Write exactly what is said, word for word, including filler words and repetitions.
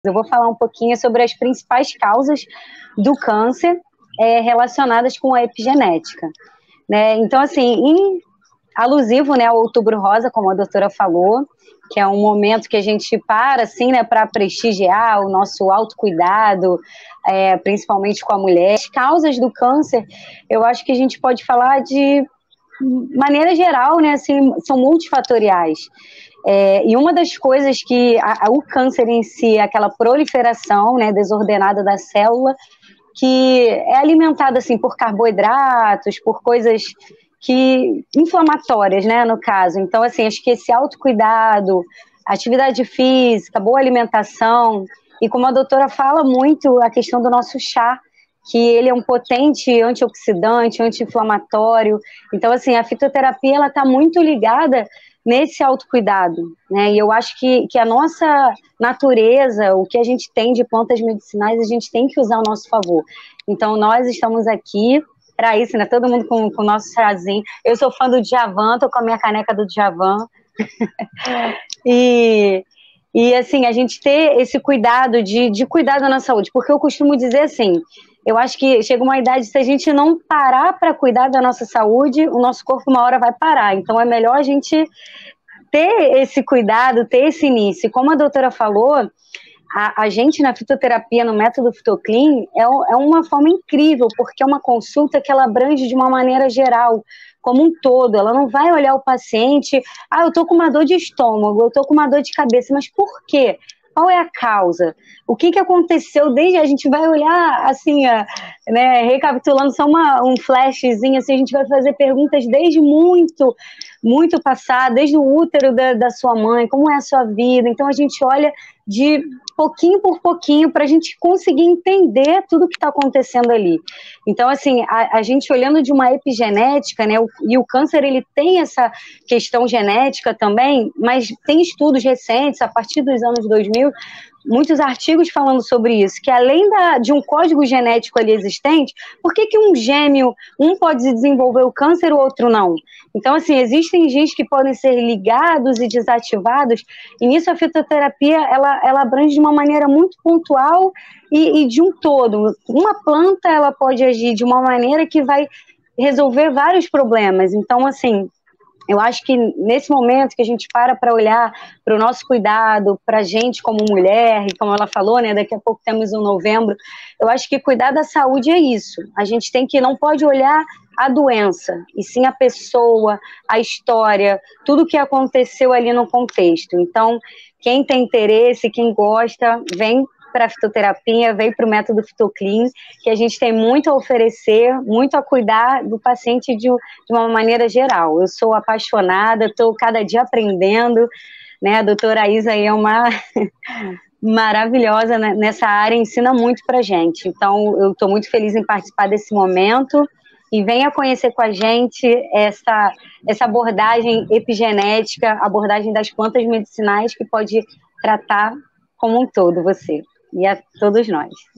Eu vou falar um pouquinho sobre as principais causas do câncer é, relacionadas com a epigenética. Né? Então, assim, em alusivo, né, ao Outubro Rosa, como a doutora falou, que é um momento que a gente para, assim, né, para prestigiar o nosso autocuidado, é, principalmente com a mulher. As causas do câncer, eu acho que a gente pode falar de maneira geral, né, assim, são multifatoriais. É, e uma das coisas que a, a, o câncer em si, aquela proliferação, né, desordenada da célula, que é alimentada assim por carboidratos, por coisas que inflamatórias, né, no caso. Então, assim, acho que esse autocuidado, atividade física, boa alimentação, e como a doutora fala muito, a questão do nosso chá, que ele é um potente antioxidante, anti-inflamatório. Então, assim, a fitoterapia, ela está muito ligada nesse autocuidado, né? E eu acho que, que a nossa natureza, o que a gente tem de plantas medicinais, a gente tem que usar ao nosso favor. Então, nós estamos aqui para isso, né? Todo mundo com, com o nosso chazinho. Eu sou fã do Djavan, tô com a minha caneca do Djavan. e, e, assim, a gente ter esse cuidado de, de cuidar da nossa saúde, porque eu costumo dizer assim, eu acho que chega uma idade, se a gente não parar para cuidar da nossa saúde, o nosso corpo uma hora vai parar. Então é melhor a gente ter esse cuidado, ter esse início. E como a doutora falou, a, a gente na fitoterapia, no método FitoClean, é, é uma forma incrível, porque é uma consulta que ela abrange de uma maneira geral, como um todo. Ela não vai olhar o paciente, ah, eu tô com uma dor de estômago, eu tô com uma dor de cabeça, mas por quê? Qual é a causa? O que, que aconteceu desde... A gente vai olhar, assim, a, né, recapitulando só uma, um flashzinho, assim, a gente vai fazer perguntas desde muito, muito passado, desde o útero da, da sua mãe, como é a sua vida. Então, a gente olha de pouquinho por pouquinho para a gente conseguir entender tudo que está acontecendo ali. Então, assim, a, a gente olhando de uma epigenética, né, o, e o câncer, ele tem essa questão genética também, mas tem estudos recentes, a partir dos anos dois mil, muitos artigos falando sobre isso, que além da, de um código genético ali existente, por que que um gêmeo, um pode desenvolver o câncer e o outro não? Então, assim, existem genes que podem ser ligados e desativados, e nisso a fitoterapia, ela, ela abrange de uma maneira muito pontual e, e de um todo. Uma planta, ela pode agir de uma maneira que vai resolver vários problemas. Então, assim, eu acho que nesse momento que a gente para para olhar para o nosso cuidado, para a gente como mulher, e como ela falou, né, daqui a pouco temos um novembro, eu acho que cuidar da saúde é isso. A gente tem que, não pode olhar a doença, e sim a pessoa, a história, tudo que aconteceu ali no contexto. Então, quem tem interesse, quem gosta, vem para a fitoterapia, vem para o método FitoClean, que a gente tem muito a oferecer, muito a cuidar do paciente de, de uma maneira geral. Eu sou apaixonada, estou cada dia aprendendo, né? A doutora Isa aí é uma maravilhosa nessa área, ensina muito para a gente. Então, eu estou muito feliz em participar desse momento e venha conhecer com a gente essa, essa abordagem epigenética, abordagem das plantas medicinais que pode tratar como um todo você. E a todos nós.